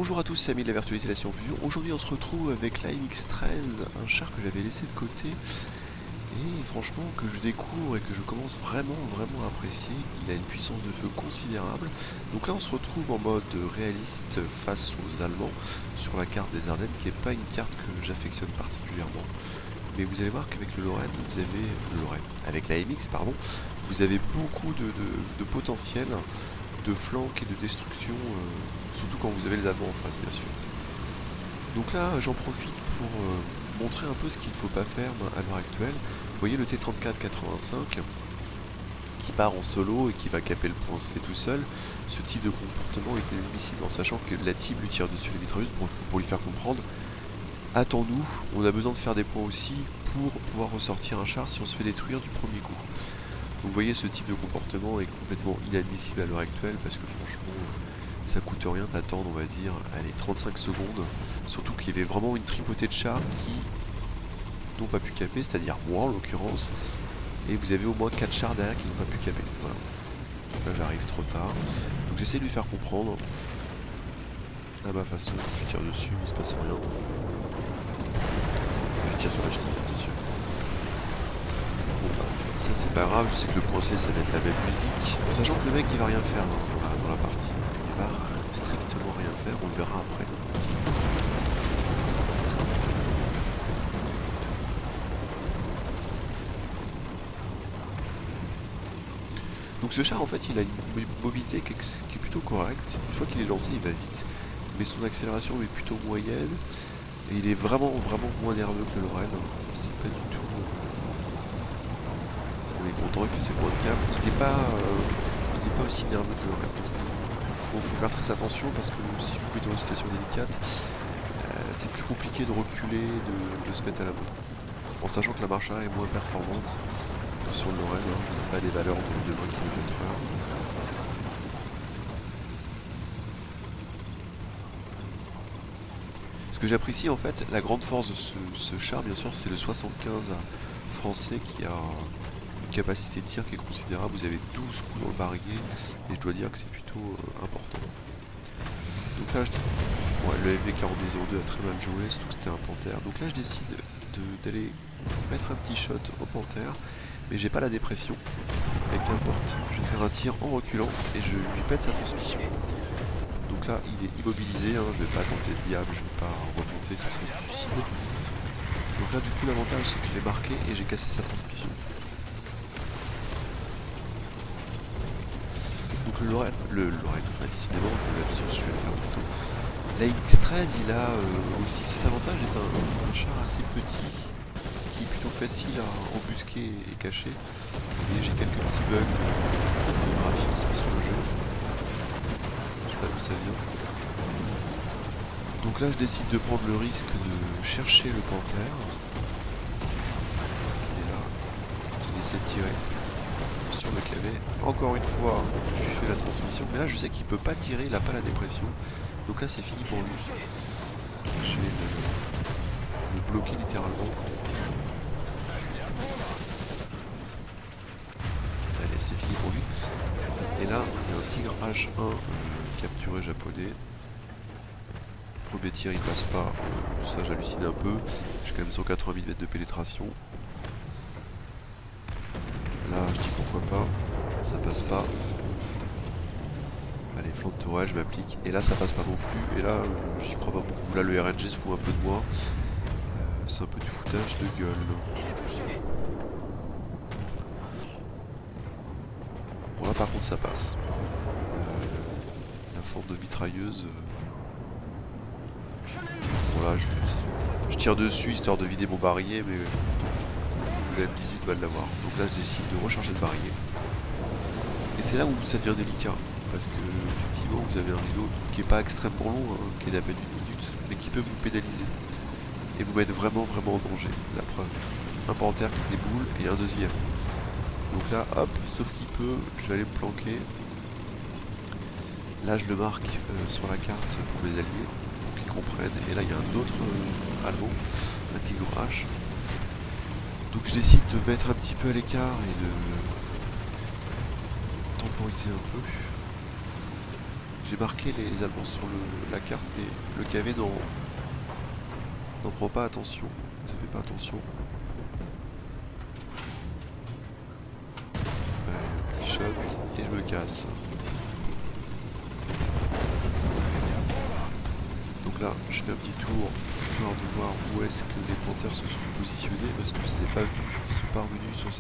Bonjour à tous, c'est Ami de la Virtualité et la Science-Fusion. Aujourd'hui on se retrouve avec la MX-13, un char que j'avais laissé de côté et franchement que je découvre et que je commence vraiment à apprécier. Il a une puissance de feu considérable. Donc là on se retrouve en mode réaliste face aux Allemands sur la carte des Ardennes, qui n'est pas une carte que j'affectionne particulièrement. Mais vous allez voir qu'avec le Lorraine, avec la MX, pardon, vous avez beaucoup de potentiel de flanque et de destruction, surtout quand vous avez les Allemands en face, bien sûr. Donc là, j'en profite pour montrer un peu ce qu'il ne faut pas faire à l'heure actuelle. Vous voyez le T-34-85 qui part en solo et qui va caper le point C tout seul. Ce type de comportement est inadmissible en sachant que la cible lui tire dessus les mitrailleuses pour lui faire comprendre: attends-nous, on a besoin de faire des points aussi pour pouvoir ressortir un char si on se fait détruire du premier coup. Donc vous voyez, ce type de comportement est complètement inadmissible à l'heure actuelle parce que franchement ça coûte rien d'attendre, on va dire, allez, 35 secondes, surtout qu'il y avait vraiment une tripotée de chars qui n'ont pas pu caper, c'est-à-dire moi en l'occurrence, et vous avez au moins 4 chars derrière qui n'ont pas pu caper. Voilà. Donc là j'arrive trop tard, donc j'essaie de lui faire comprendre à ma façon. Je tire dessus, il ne se passe rien. Je tire sur la ch'tille, bien sûr. Bon bah, ça c'est pas grave, je sais que le point C ça va être la même musique, en sachant que le mec il va rien faire dans la partie. Il va strictement rien faire, on le verra après. Donc ce char en fait il a une mobilité qui est plutôt correcte. Une fois qu'il est lancé il va vite, mais son accélération est plutôt moyenne. Et il est vraiment moins nerveux que le Lorraine. C'est pas du tout... On est content, il fait ses points de cap. Il n'est pas aussi nerveux que le Lorraine. Donc faut faire très attention parce que si vous mettez dans une situation délicate, c'est plus compliqué de reculer, de se mettre à l'abri. En sachant que la marche arrière est moins performante que sur le Lorraine, hein. Vous n'avez pas des valeurs de 20 km/h. Ce que j'apprécie en fait, la grande force de ce char, bien sûr, c'est le 75 français qui a une capacité de tir qui est considérable. Vous avez 12 coups dans le barillet et je dois dire que c'est plutôt important. Donc là, le FV-4202 a très mal joué, surtout que c'était un panthère. Donc là, je décide d'aller mettre un petit shot au panthère, mais j'ai pas la dépression. Et qu'importe, je vais faire un tir en reculant et je lui pète sa transmission. Donc là, il est immobilisé, hein, je vais pas tenter le diable, je vais pas remonter, ça serait du suicide. Donc là, du coup, l'avantage, c'est que je l'ai marqué et j'ai cassé sa transmission. Donc le Lorraine, décidément, je vais le faire plutôt. La X13, il a aussi ses avantages, est un char assez petit, qui est plutôt facile à embusquer et cacher. Et j'ai quelques petits bugs de graphisme sur le jeu. Je sais pas d'où ça vient. Donc là je décide de prendre le risque de chercher le panthère. Il est là. Il essaie de tirer sur le clavet. Encore une fois, je lui fais la transmission. Mais là je sais qu'il peut pas tirer, il a pas la dépression. Donc là c'est fini pour lui. Je vais le bloquer littéralement. Allez, c'est fini pour lui. Et là, il y a un Tigre H1 capturé japonais. Premier tir, il passe pas. Ça, j'hallucine un peu. J'ai quand même 180 000 mètres de pénétration. Là, je dis pourquoi pas. Ça passe pas. Allez, flanc de tourelle, je m'applique. Et là, ça passe pas non plus. Et là, j'y crois pas beaucoup. Là, le RNG se fout un peu de moi. C'est un peu du foutage de gueule. Bon, là, par contre, ça passe. La forme de mitrailleuse... Bon, là, je tire dessus histoire de vider mon barillet, mais le M18 va l'avoir. Donc là, je décide de recharger le barillet. Et c'est là où ça devient délicat. Parce que, effectivement, vous avez un reload qui est pas extrêmement long, hein, qui est d'à peine 1 minute, mais qui peut vous pénaliser. Et vous mettre vraiment en danger. La preuve. Un panthère qui déboule et un deuxième. Donc là, hop, sauf qu'il peut, je vais aller me planquer. Là, je le marque sur la carte pour mes alliés, pour qu'ils comprennent. Et là, il y a un autre allemand, un Tigre H. Donc je décide de mettre un petit peu à l'écart et de temporiser un peu. J'ai marqué les Allemands sur la carte, mais le KV n'en prend pas attention, ne fait pas attention. Allez, petit shot, et je me casse. Donc là, je fais un petit tour, histoire de voir où est-ce que les Panthers se sont positionnés, parce que je ne les ai pas vus, ils sont parvenus sur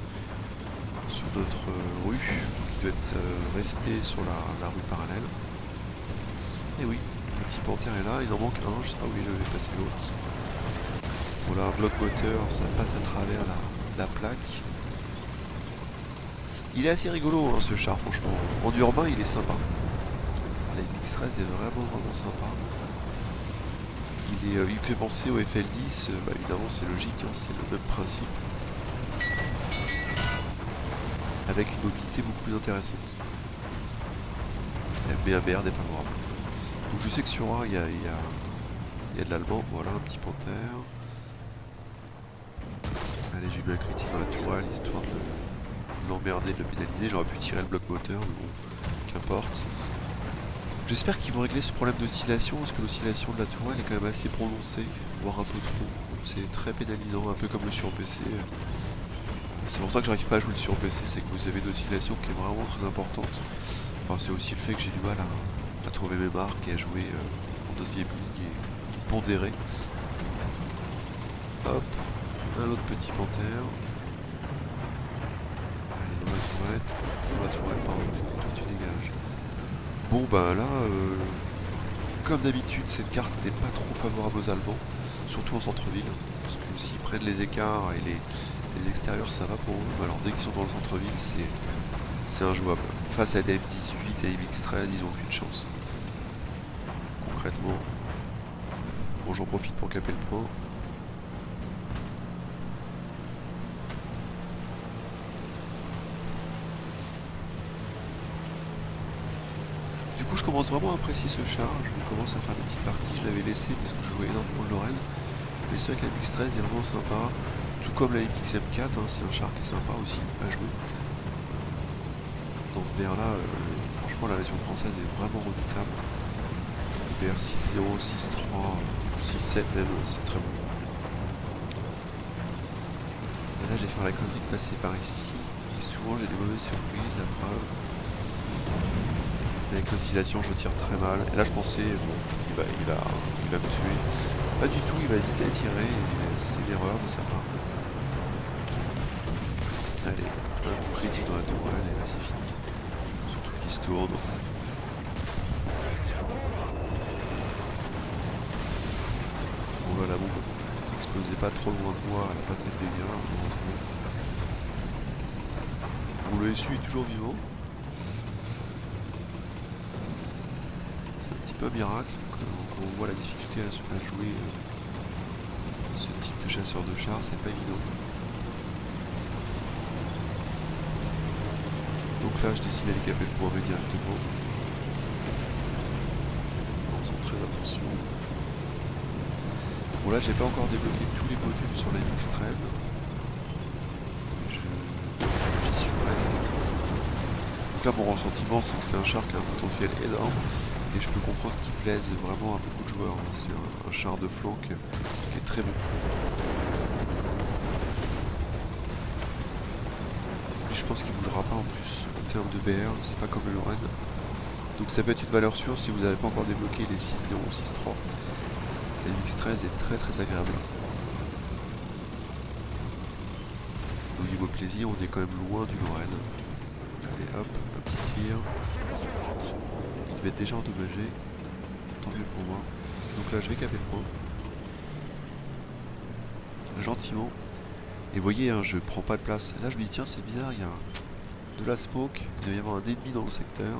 notre rue, qui doit être restée sur la rue parallèle. Et oui, le petit panthère est là, il en manque un, je sais pas où je vais passer l'autre. Voilà, un bloc moteur, ça passe à travers la plaque. Il est assez rigolo hein, ce char franchement. En urbain il est sympa. La MX-13 est vraiment sympa. Il me fait penser au FL10, bah, évidemment c'est logique, hein, c'est le même principe. Avec une mobilité beaucoup plus intéressante. Mais un BR défavorable. Donc je sais que sur A il y a de l'allemand, voilà un petit panthère. Allez, j'ai mis un critique dans la tourelle histoire de l'emmerder, de le pénaliser. J'aurais pu tirer le bloc moteur, mais bon, qu'importe. J'espère qu'ils vont régler ce problème d'oscillation, parce que l'oscillation de la tourelle est quand même assez prononcée, voire un peu trop. C'est très pénalisant, un peu comme le sur PC. C'est pour ça que j'arrive pas à jouer le sur PC, c'est que vous avez une oscillation qui est vraiment très importante. Enfin, c'est aussi le fait que j'ai du mal à trouver mes marques et à jouer en deuxième ligue et pondérer. Hop, un autre petit panthère. Allez, dans la tourette, pardon, toi tu dégages. Bon bah là, comme d'habitude, cette carte n'est pas trop favorable aux Allemands, surtout en centre-ville, parce que s'ils prennent les écarts et les extérieurs ça va pour eux, mais alors dès qu'ils sont dans le centre-ville c'est injouable. Face à des M18 et MX-13, ils n'ont aucune chance. Concrètement. Bon, j'en profite pour caper le point. Du coup, je commence vraiment à apprécier ce char. Je commence à faire des petites parties. Je l'avais laissé parce que je jouais énormément le Lorraine. Mais c'est vrai que la MX-13 est vraiment sympa. Tout comme la MX-M4, hein, c'est un char qui est sympa aussi à jouer. Dans ce BR là, franchement la version française est vraiment redoutable. Le BR 6.0, 6.3, 6.7 même, c'est très bon. Et là j'ai fait la connerie de passer par ici. Et souvent j'ai des mauvaises surprises, la preuve. Avec l'oscillation je tire très mal. Et là je pensais, bon, il va me tuer. Pas du tout, il va hésiter à tirer et c'est une erreur de sa part. Allez, un coup critique dans la tourelle et là c'est fini. Surtout qu'il se tourne. Bon là la bombe explosait pas trop loin de moi, elle n'a pas fait de dégâts, heureusement. Bon, le SU est toujours vivant. C'est un petit peu un miracle quand on voit la difficulté à jouer ce type de chasseur de char, c'est pas évident. Donc là, je décide d'aller caper le point B directement. En faisant très attention. Bon là, j'ai pas encore débloqué tous les modules sur la MX-13. J'y suis presque. Donc là, mon ressentiment, c'est que c'est un char qui a un potentiel énorme. Et je peux comprendre qu'il plaise vraiment à beaucoup de joueurs. C'est un char de flanc qui est très bon. Et je pense qu'il bougera pas en plus. En termes de BR, c'est pas comme le Lorraine. Donc ça peut être une valeur sûre si vous n'avez pas encore débloqué les 6.0 ou 6.3. La MX-13 est très très agréable. Au niveau plaisir, on est quand même loin du Lorraine. Allez hop, un petit tir. Il devait être déjà endommagé. Tant mieux pour moi. Donc là je vais caper le point. Gentiment. Et vous voyez, hein, je prends pas de place. Là je me dis tiens c'est bizarre, il y a de la smoke, il doit y avoir un ennemi dans le secteur.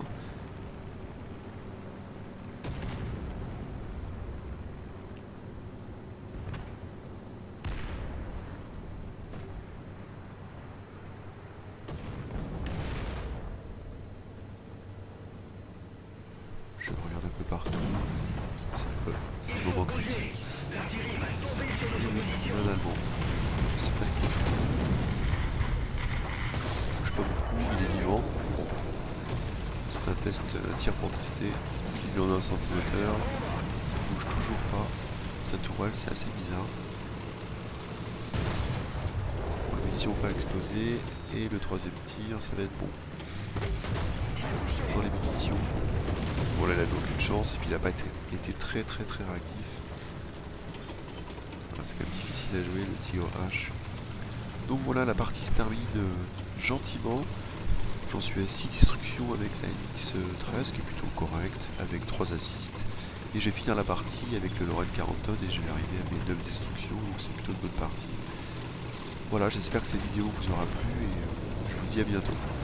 Je regarde un peu partout. C'est le moment critique. Et oui, un Allemand. Je sais pas ce qu'il fait. Il bouge pas beaucoup, il est vivant. C'est un tel test, un tir pour tester. Il en a un centimoteur. Il bouge toujours pas. Sa tourelle, c'est assez bizarre. Bon, la munition pas explosé. Et le troisième tir, ça va être bon. Dans les munitions. Bon là, il a aucune chance. Et puis il n'a pas été très réactif. Voilà, c'est quand même difficile à jouer le Tigre H. Donc voilà, la partie se termine gentiment. J'en suis à 6 destructions avec la MX-13 qui est plutôt correcte, avec 3 assists. Et je vais finir la partie avec le Lorraine 40 tonnes et je vais arriver à mes 9 destructions, donc c'est plutôt une bonne partie. Voilà, j'espère que cette vidéo vous aura plu et je vous dis à bientôt.